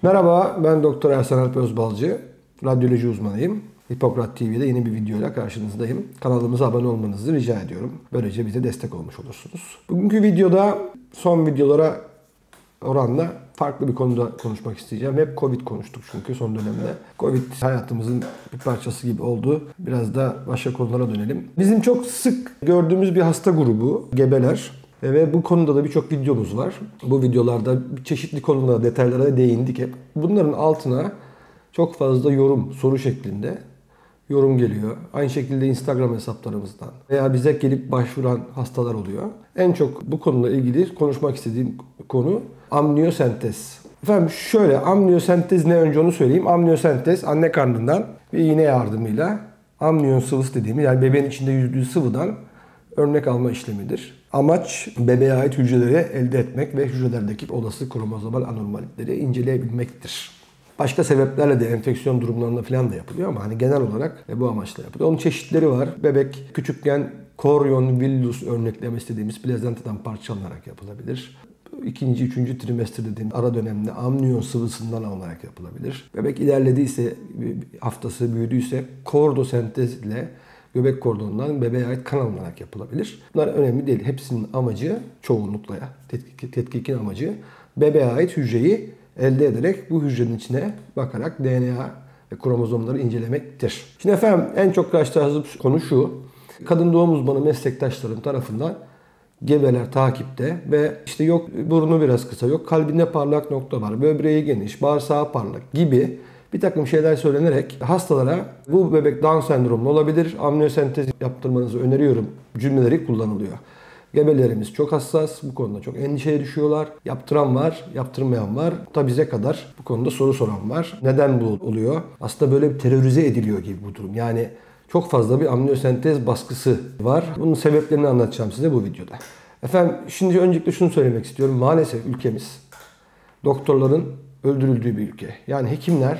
Merhaba, ben Doktor Ersan Alp Özbalcı. Radyoloji uzmanıyım. Hipokrat TV'de yeni bir videoyla karşınızdayım. Kanalımıza abone olmanızı rica ediyorum. Böylece bize destek olmuş olursunuz. Bugünkü videoda son videolara oranla farklı bir konuda konuşmak isteyeceğim. Hep Covid konuştuk çünkü son dönemde. Covid hayatımızın bir parçası gibi oldu. Biraz da başka konulara dönelim. Bizim çok sık gördüğümüz bir hasta grubu gebeler. Ve bu konuda da birçok videomuz var. Bu videolarda çeşitli konulara, detaylara değindik hep. Bunların altına çok fazla yorum, soru şeklinde yorum geliyor. Aynı şekilde Instagram hesaplarımızdan veya bize gelip başvuran hastalar oluyor. En çok bu konuyla ilgili konuşmak istediğim konu amniyosentez. Efendim şöyle, amniyosentez ne, önce onu söyleyeyim. Amniyosentez anne karnından bir iğne yardımıyla amniyon sıvısı dediğimiz, yani bebeğin içinde yüzdüğü sıvıdan örnek alma işlemidir. Amaç bebeğe ait hücreleri elde etmek ve hücrelerdeki olası kromozomal anormallikleri inceleyebilmektir. Başka sebeplerle de enfeksiyon durumlarında falan da yapılıyor ama hani genel olarak bu amaçla yapılıyor. Onun çeşitleri var. Bebek küçükken koryon villus örneklemesi dediğimiz plazentadan parçalanarak yapılabilir. İkinci, üçüncü trimester dediğimiz ara dönemde amniyon sıvısından alınarak yapılabilir. Bebek ilerlediyse, haftası büyüdüyse kordosentez ile göbek kordonundan bebeğe ait kan alınarak yapılabilir. Bunlar önemli değil. Hepsinin amacı, çoğunlukla tetkikin amacı bebeğe ait hücreyi elde ederek bu hücrenin içine bakarak DNA ve kromozomları incelemektir. Şimdi efendim en çok karşılaştığımız konu şu. Kadın doğum uzmanı meslektaşlarım tarafından gebeler takipte ve işte yok burnu biraz kısa, yok kalbinde parlak nokta var, böbreği geniş, bağırsağı parlak gibi bir takım şeyler söylenerek hastalara bu bebek Down sendromlu olabilir, amniyosentez yaptırmanızı öneriyorum cümleleri kullanılıyor. Gebelerimiz çok hassas, bu konuda çok endişeye düşüyorlar. Yaptıran var, yaptırmayan var. Tabi bize kadar bu konuda soru soran var. Neden bu oluyor? Aslında böyle bir terörize ediliyor gibi bu durum. Yani çok fazla bir amniyosentez baskısı var. Bunun sebeplerini anlatacağım size bu videoda. Efendim şimdi öncelikle şunu söylemek istiyorum. Maalesef ülkemiz doktorların öldürüldüğü bir ülke. Yani hekimler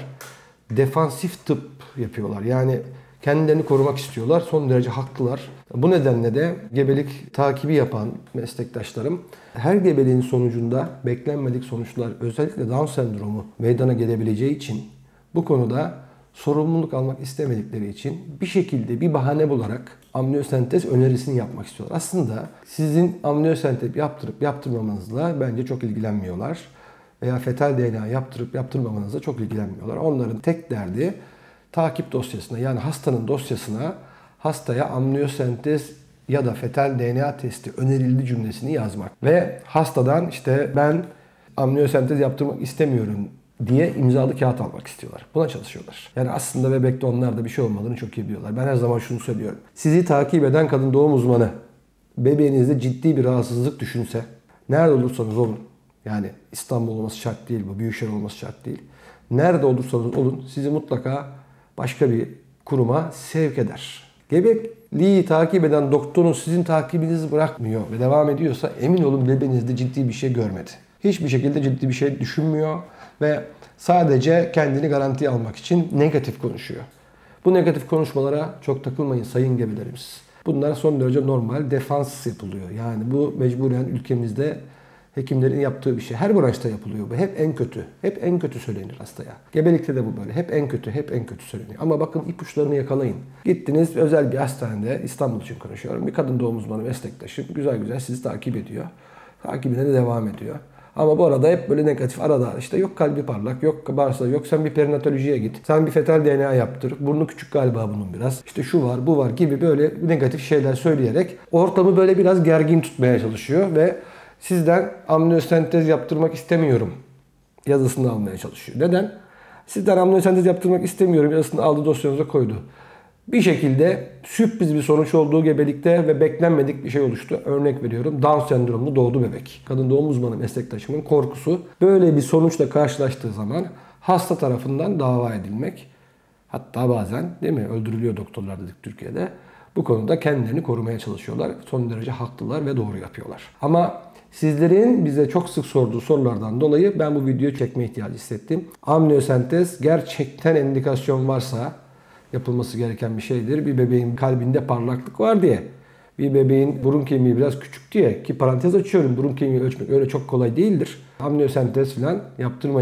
defansif tıp yapıyorlar. Yani kendilerini korumak istiyorlar. Son derece haklılar. Bu nedenle de gebelik takibi yapan meslektaşlarım her gebeliğin sonucunda beklenmedik sonuçlar, özellikle Down sendromu meydana gelebileceği için bu konuda sorumluluk almak istemedikleri için bir şekilde bir bahane bularak amniyosentez önerisini yapmak istiyorlar. Aslında sizin amniyosentez yaptırıp yaptırmamanızla bence çok ilgilenmiyorlar. Veya fetal DNA yaptırıp yaptırmamanızla çok ilgilenmiyorlar. Onların tek derdi takip dosyasına, yani hastanın dosyasına hastaya amniyosentez ya da fetal DNA testi önerildi cümlesini yazmak. Ve hastadan işte ben amniyosentez yaptırmak istemiyorum diye imzalı kağıt almak istiyorlar. Buna çalışıyorlar. Yani aslında bebekte onlarda bir şey olmadığını çok iyi biliyorlar. Ben her zaman şunu söylüyorum. Sizi takip eden kadın doğum uzmanı bebeğinizde ciddi bir rahatsızlık düşünse, nerede olursanız olun, yani İstanbul olması şart değil bu, büyükşehir olması şart değil. Nerede olursanız olun sizi mutlaka başka bir kuruma sevk eder. Gebeliği takip eden doktorun sizin takibinizi bırakmıyor ve devam ediyorsa emin olun bebeğinizde ciddi bir şey görmedi. Hiçbir şekilde ciddi bir şey düşünmüyor ve sadece kendini garantiye almak için negatif konuşuyor. Bu negatif konuşmalara çok takılmayın sayın gebelerimiz. Bunlar son derece normal, defans yapılıyor. Yani bu mecburen ülkemizde hekimlerin yaptığı bir şey. Her branşta yapılıyor bu. Hep en kötü. Hep en kötü söylenir hastaya. Gebelikte de bu böyle. Hep en kötü, hep en kötü söyleniyor. Ama bakın ipuçlarını yakalayın. Gittiniz özel bir hastanede, İstanbul için konuşuyorum. Bir kadın doğum uzmanı meslektaşım güzel güzel sizi takip ediyor. Takibine de devam ediyor. Ama bu arada hep böyle negatif arada işte yok kalbi parlak, yok bağırsağı, yok sen bir perinatolojiye git. Sen bir fetal DNA yaptır. Burnu küçük galiba bunun biraz. İşte şu var, bu var gibi böyle negatif şeyler söyleyerek ortamı böyle biraz gergin tutmaya çalışıyor ve sizden amniyosentez yaptırmak istemiyorum yazısını almaya çalışıyor. Neden? Sizden amniyosentez yaptırmak istemiyorum yazısını aldı, dosyanıza koydu. Bir şekilde sürpriz bir sonuç olduğu gebelikte ve beklenmedik bir şey oluştu. Örnek veriyorum, Down sendromlu doğdu bebek. Kadın doğum uzmanı meslektaşımın korkusu böyle bir sonuçla karşılaştığı zaman hasta tarafından dava edilmek. Hatta bazen değil mi öldürülüyor doktorlar dedik Türkiye'de. Bu konuda kendilerini korumaya çalışıyorlar. Son derece haklılar ve doğru yapıyorlar. Ama sizlerin bize çok sık sorduğu sorulardan dolayı ben bu videoyu çekme ihtiyacı hissettim. Amniyosentez gerçekten indikasyon varsa yapılması gereken bir şeydir. Bir bebeğin kalbinde parlaklık var diye, bir bebeğin burun kemiği biraz küçük diye, ki parantez açıyorum, burun kemiği ölçmek öyle çok kolay değildir. Amniyosentez falan yaptırmayın.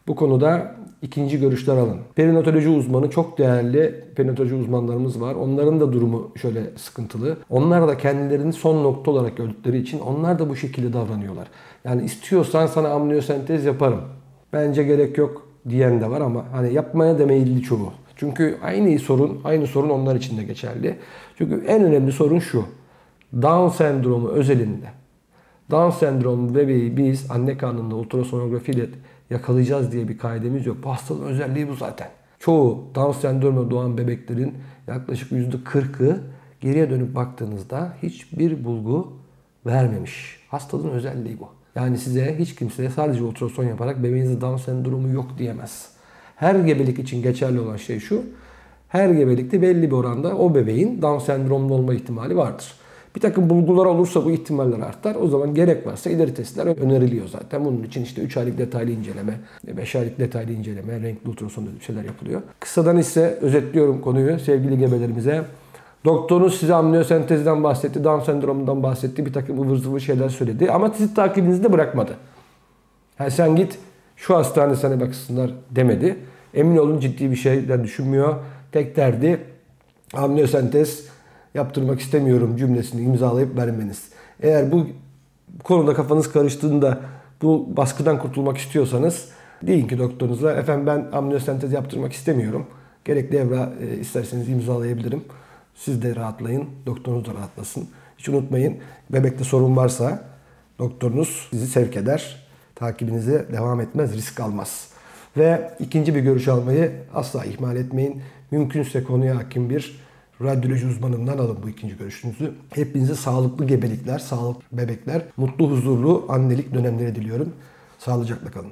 Bu konuda ikinci görüşler alın. Perinatoloji uzmanı, çok değerli perinatoloji uzmanlarımız var. Onların da durumu şöyle sıkıntılı. Onlar da kendilerini son nokta olarak gördükleri için onlar da bu şekilde davranıyorlar. Yani istiyorsan sana amniyosentez yaparım, bence gerek yok diyen de var ama hani yapmaya da meyilli çoğu. Çünkü aynı sorun onlar için de geçerli. Çünkü en önemli sorun şu: Down sendromu özelinde. Down sendromu bebeği biz anne karnında ultrasonografiyle yakalayacağız diye bir kaidemiz yok. Bu hastalığın özelliği bu zaten. Çoğu Down sendromla doğan bebeklerin yaklaşık %40'ı geriye dönüp baktığınızda hiçbir bulgu vermemiş. Hastalığın özelliği bu. Yani size hiç kimse sadece ultrason yaparak bebeğinizde Down sendromu yok diyemez. Her gebelik için geçerli olan şey şu: her gebelikte belli bir oranda o bebeğin Down sendromlu olma ihtimali vardır. Bir takım bulgular olursa bu ihtimaller artar. O zaman gerek varsa ileri testler öneriliyor zaten. Bunun için işte 3 aylık detaylı inceleme, 5 aylık detaylı inceleme, renkli ultrason şeyler yapılıyor. Kısadan ise özetliyorum konuyu sevgili gebelerimize. Doktorunuz size amniyosentezden bahsetti, Down sendromundan bahsetti, bir takım ıvır zıvır şeyler söyledi. Ama sizi takibinizi de bırakmadı. Yani sen git şu hastanede sana baksınlar demedi. Emin olun ciddi bir şeyden düşünmüyor. Tek derdi amniyosentez yaptırmak istemiyorum cümlesini imzalayıp vermeniz. Eğer bu konuda kafanız karıştığında bu baskıdan kurtulmak istiyorsanız deyin ki doktorunuza, efendim ben amniyosentez yaptırmak istemiyorum. Gerekli evrağı isterseniz imzalayabilirim. Siz de rahatlayın, doktorunuz da rahatlasın. Hiç unutmayın, bebekte sorun varsa doktorunuz sizi sevk eder. Takibinize devam etmez, risk almaz. Ve ikinci bir görüş almayı asla ihmal etmeyin. Mümkünse konuya hakim bir radyoloji uzmanından alın bu ikinci görüşünüzü. Hepinize sağlıklı gebelikler, sağlıklı bebekler, mutlu huzurlu annelik dönemleri diliyorum. Sağlıcakla kalın.